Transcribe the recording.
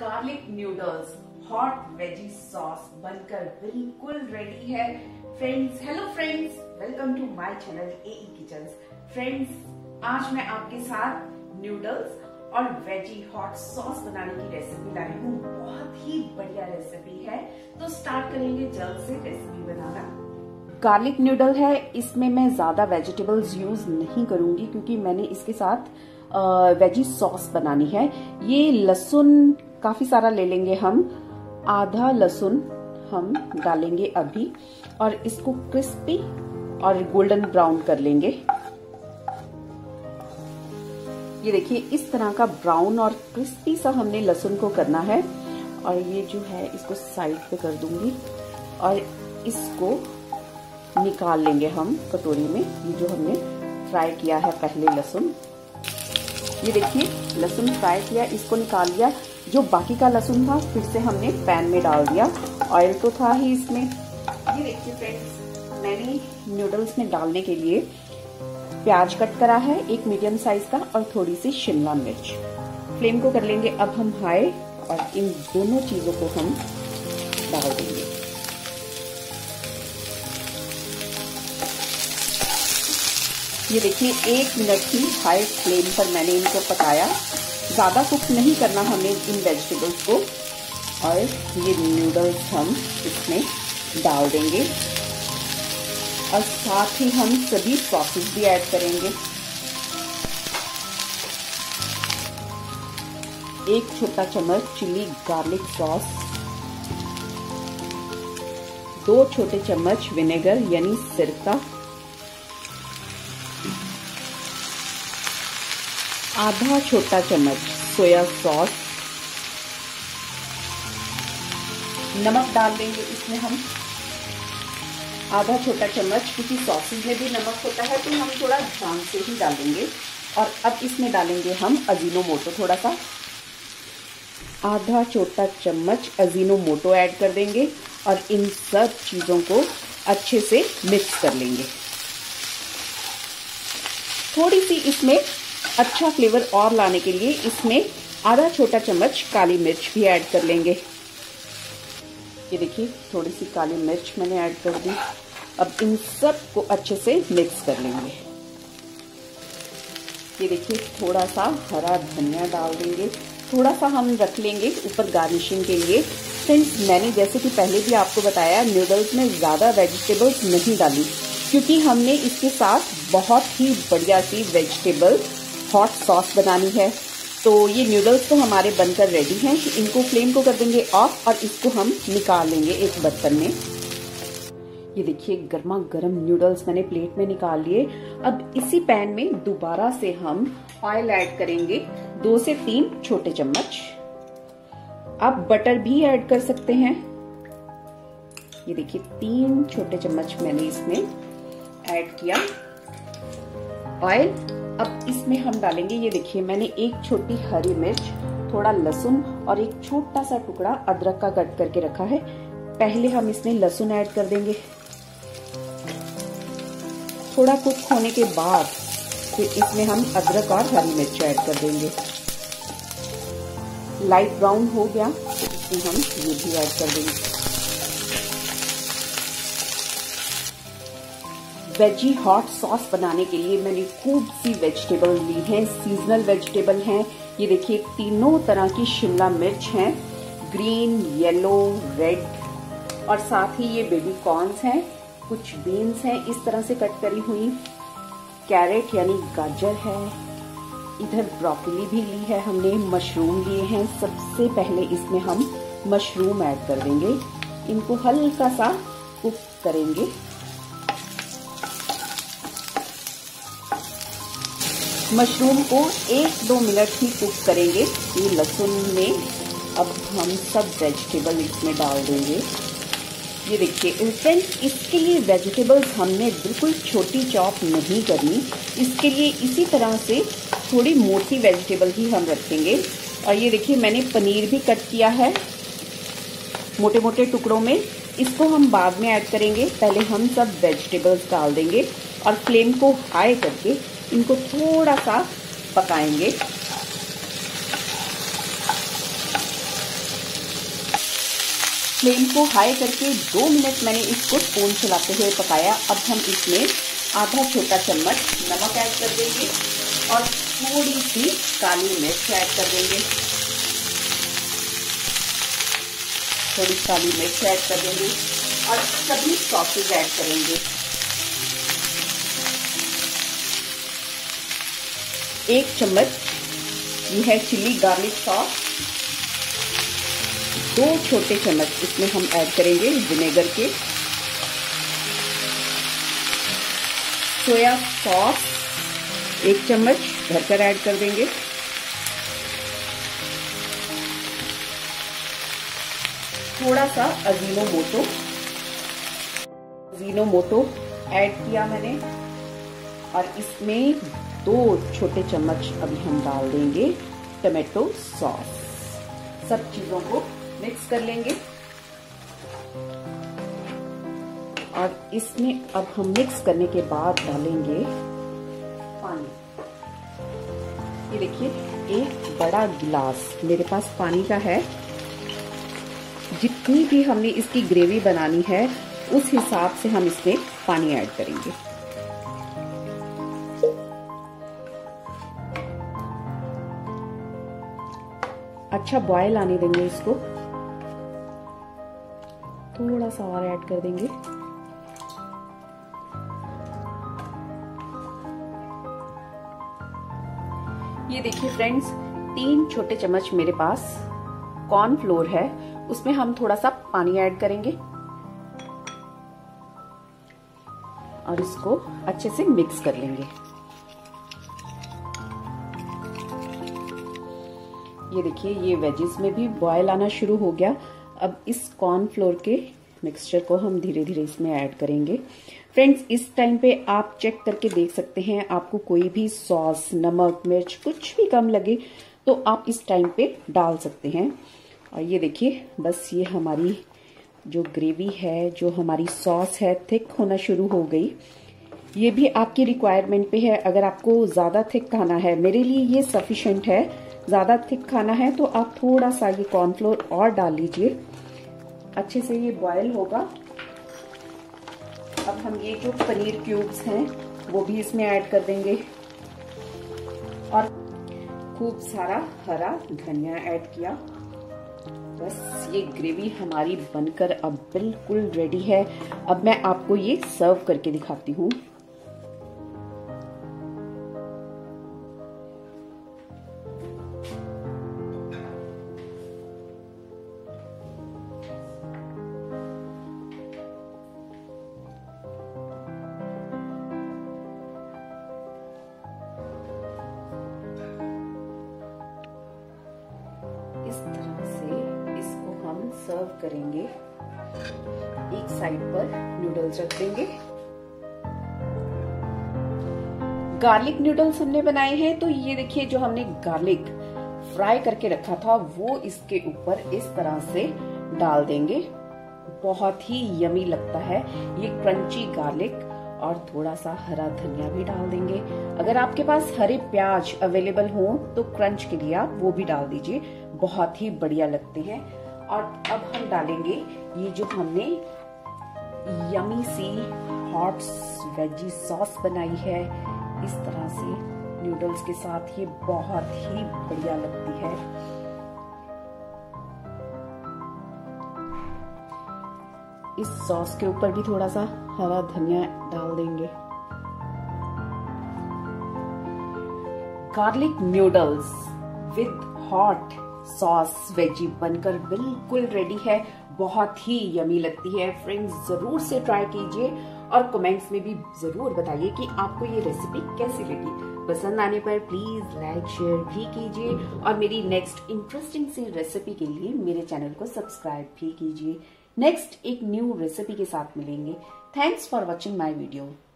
Garlic noodles hot veggie sauce बनकर बिल्कुल ready है। Friends, hello friends, welcome to my channel AE Kitchens. Friends, आज मैं आपके साथ नूडल्स और वेजी हॉट सॉस बनाने की रेसिपी लाई हूँ। बहुत ही बढ़िया रेसिपी है, तो स्टार्ट करेंगे जल्द से रेसिपी बनाना। गार्लिक नूडल है, इसमें मैं ज्यादा वेजिटेबल्स यूज नहीं करूंगी क्योंकि मैंने इसके साथ वेजी सॉस बनानी है। ये लहसुन काफी सारा ले लेंगे हम, आधा लहसुन हम डालेंगे अभी और इसको क्रिस्पी और गोल्डन ब्राउन कर लेंगे। ये देखिए, इस तरह का ब्राउन और क्रिस्पी सा हमने लहसुन को करना है। और ये जो है इसको साइड पे कर दूंगी और इसको निकाल लेंगे हम कटोरी में। ये जो हमने फ्राई किया है पहले लहसुन, ये देखिए लहसुन फ्राई किया, इसको निकाल लिया। जो बाकी का लहसुन था फिर से हमने पैन में डाल दिया। ऑयल तो था ही इसमें। ये देखिए फ्रेंड्स, मैंने नूडल्स में डालने के लिए प्याज कट करा है, एक मीडियम साइज का, और थोड़ी सी शिमला मिर्च। फ्लेम को कर लेंगे अब हम हाई और इन दोनों चीजों को हम डाल देंगे। ये देखिए 1 मिनट की हाई फ्लेम पर मैंने इनको पकाया। ज्यादा कुक नहीं करना हमें इन वेजिटेबल्स को। और ये नूडल्स हम इसमें डाल देंगे और साथ ही हम सभी सॉसेस भी ऐड करेंगे। 1 छोटा चम्मच चिली गार्लिक सॉस, 2 छोटे चम्मच विनेगर यानी सिरका, आधा छोटा चम्मच सोया सॉस, नमक डाल देंगे इसमें हम आधा छोटा चम्मच, क्योंकि सॉसेज में भी नमक होता है तो हम थोड़ा ध्यान से ही डालेंगे। और अब इसमें डालेंगे हम अजीनोमोटो, थोड़ा सा आधा छोटा चम्मच अजीनोमोटो ऐड कर देंगे और इन सब चीजों को अच्छे से मिक्स कर लेंगे। थोड़ी सी इसमें अच्छा फ्लेवर और लाने के लिए इसमें आधा छोटा चम्मच काली मिर्च भी ऐड कर लेंगे। ये देखिए थोड़ी सी काली मिर्च मैंने ऐड कर दी। अब इन सब को अच्छे से मिक्स कर लेंगे। ये देखिए थोड़ा सा हरा धनिया डाल देंगे, थोड़ा सा हम रख लेंगे ऊपर गार्निशिंग के लिए। फ्रेंड्स, मैंने जैसे कि पहले भी आपको बताया, नूडल्स में ज्यादा वेजिटेबल्स नहीं डाली क्योंकि हमने इसके साथ बहुत ही बढ़िया सी वेजिटेबल हॉट सॉस बनानी है। तो ये नूडल्स तो हमारे बनकर रेडी हैं। इनको फ्लेम को कर देंगे ऑफ और इसको हम निकाल लेंगे एक बर्तन में। ये देखिए गर्मा गर्म नूडल्स मैंने प्लेट में निकाल लिए। अब इसी पैन में दोबारा से हम ऑयल ऐड करेंगे, 2 से 3 छोटे चम्मच। आप बटर भी ऐड कर सकते हैं। ये देखिए 3 छोटे चम्मच मैंने इसमें ऐड किया ऑयल। अब इसमें हम डालेंगे, ये देखिए मैंने 1 छोटी हरी मिर्च, थोड़ा लहसुन और एक छोटा सा टुकड़ा अदरक का कट करके रखा है। पहले हम इसमें लहसुन ऐड कर देंगे। थोड़ा कुक होने के बाद फिर इसमें हम अदरक और हरी मिर्च ऐड कर देंगे। लाइट ब्राउन हो गया तो इसमें हम ये भी ऐड कर देंगे। वेजी हॉट सॉस बनाने के लिए मैंने खूब सी वेजिटेबल ली हैं, सीजनल वेजिटेबल हैं। ये देखिए तीनों तरह की शिमला मिर्च हैं, ग्रीन, येलो, रेड, और साथ ही ये बेबी कॉर्न्स हैं, कुछ बीन्स हैं इस तरह से कट करी हुई, कैरेट यानी गाजर है, इधर ब्रोकली भी ली है हमने, मशरूम लिए हैं। सबसे पहले इसमें हम मशरूम ऐड कर देंगे, इनको हल्का सा कुक करेंगे। मशरूम को 1-2 मिनट ही कुक करेंगे। ये लहसुन में अब हम सब वेजिटेबल इसमें डाल देंगे। ये देखिए फ्रेंड्स, इसके लिए वेजिटेबल्स हमने बिल्कुल छोटी चॉप नहीं करनी, इसके लिए इसी तरह से थोड़ी मोटी वेजिटेबल ही हम रखेंगे। और ये देखिए मैंने पनीर भी कट किया है मोटे मोटे टुकड़ों में, इसको हम बाद में ऐड करेंगे। पहले हम सब वेजिटेबल्स डाल देंगे और फ्लेम को हाई करके इनको थोड़ा सा पकाएंगे। फ्लेम को हाई करके 2 मिनट मैंने इसको स्पून चलाते हुए पकाया। अब हम इसमें आधा छोटा चम्मच नमक ऐड कर देंगे और थोड़ी सी काली मिर्च ऐड कर देंगे। थोड़ी काली मिर्च ऐड कर देंगे और सभी सॉसेज ऐड करेंगे। 1 चम्मच ये है चिली गार्लिक सॉस। 2 छोटे चम्मच इसमें हम ऐड करेंगे विनेगर के। सोया सॉस 1 चम्मच भरकर ऐड कर देंगे। थोड़ा सा अजीनोमोटो ऐड किया मैंने और इसमें 2 छोटे चम्मच अभी हम डाल देंगे टमाटो सॉस। सब चीजों को मिक्स कर लेंगे और इसमें अब हम मिक्स करने के बाद डालेंगे पानी। ये देखिए 1 बड़ा गिलास मेरे पास पानी का है। जितनी भी हमने इसकी ग्रेवी बनानी है उस हिसाब से हम इसमें पानी ऐड करेंगे। अच्छा बॉयल आने देंगे इसको। थोड़ा सा और ऐड कर देंगे। ये देखिए फ्रेंड्स 3 छोटे चम्मच मेरे पास कॉर्नफ्लोर है, उसमें हम थोड़ा सा पानी ऐड करेंगे और इसको अच्छे से मिक्स कर लेंगे। ये देखिए ये वेजिस में भी बॉयल आना शुरू हो गया। अब इस कॉर्नफ्लोर के मिक्सचर को हम धीरे धीरे इसमें ऐड करेंगे। फ्रेंड्स इस टाइम पे आप चेक करके देख सकते हैं, आपको कोई भी सॉस, नमक, मिर्च कुछ भी कम लगे तो आप इस टाइम पे डाल सकते हैं। और ये देखिए बस ये हमारी जो ग्रेवी है, जो हमारी सॉस है, थिक होना शुरू हो गई। ये भी आपकी रिक्वायरमेंट पे है। अगर आपको ज्यादा थिक खाना है, मेरे लिए ये सफिशिएंट है। ज्यादा थिक खाना है तो आप थोड़ा सा ये कॉर्नफ्लोर और डाल लीजिए। अच्छे से ये बॉयल होगा। अब हम ये जो पनीर क्यूब्स हैं वो भी इसमें ऐड कर देंगे और खूब सारा हरा धनिया ऐड किया। बस ये ग्रेवी हमारी बनकर अब बिल्कुल रेडी है। अब मैं आपको ये सर्व करके दिखाती हूँ। इस तरह से इसको हम सर्व करेंगे। एक साइड पर नूडल्स रख देंगे। गार्लिक नूडल्स हमने बनाए हैं, तो ये देखिए जो हमने गार्लिक फ्राई करके रखा था वो इसके ऊपर इस तरह से डाल देंगे। बहुत ही यमी लगता है ये क्रंची गार्लिक। और थोड़ा सा हरा धनिया भी डाल देंगे। अगर आपके पास हरे प्याज अवेलेबल हो तो क्रंच के लिए आप वो भी डाल दीजिए, बहुत ही बढ़िया लगते हैं। और अब हम डालेंगे ये जो हमने यमी सी हॉट वेजी सॉस बनाई है, इस तरह से नूडल्स के साथ ये बहुत ही बढ़िया लगती है। इस सॉस के ऊपर भी थोड़ा सा हरा धनिया डाल देंगे। Garlic noodles with hot sauce veggie बनकर बिल्कुल रेडी है। बहुत ही यमी लगती है। फ्रेंड्स जरूर से ट्राई कीजिए और कमेंट्स में भी जरूर बताइए कि आपको ये रेसिपी कैसी लगी। पसंद आने पर प्लीज लाइक शेयर भी कीजिए और मेरी नेक्स्ट इंटरेस्टिंग सी रेसिपी के लिए मेरे चैनल को सब्सक्राइब भी कीजिए। नेक्स्ट एक न्यू रेसिपी के साथ मिलेंगे। Thanks for watching my video.